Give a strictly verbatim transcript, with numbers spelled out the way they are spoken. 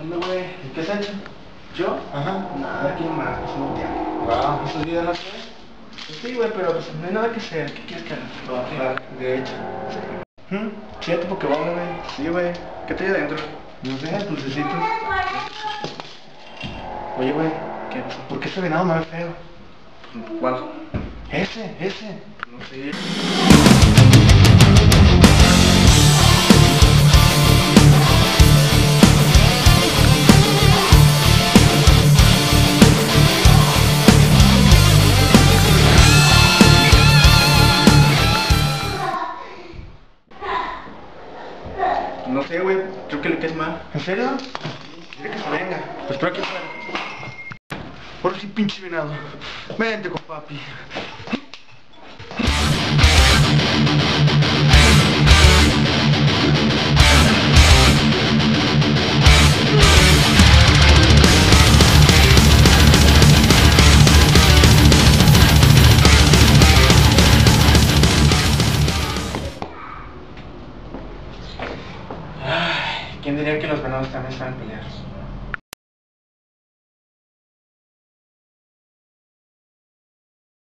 onda, güey? ¿Y qué has hecho? ¿Yo? Ajá. Nada, aquí nomás, pasando tiempo. Wow, ¿estos días no sé? Pues sí, güey, pero pues, no hay nada que hacer. ¿Qué quieres que haga? Trabajar, de hecho. ¿Mm? Fíjate Pokémon, güey. Sí, güey. ¿Qué trae adentro? No sé, dulcecitos. Oye, güey, ¿Qué? ¿por qué este venado me ve feo? ¿Cuál? Ese, ese. No sé. No sé, güey. Creo que le caes mal. ¿En serio? Dile que se venga. Pues espero que fuera. Por si pinche venado. Vente con papi. Ay, ¿quién diría que los venados también saben pelear?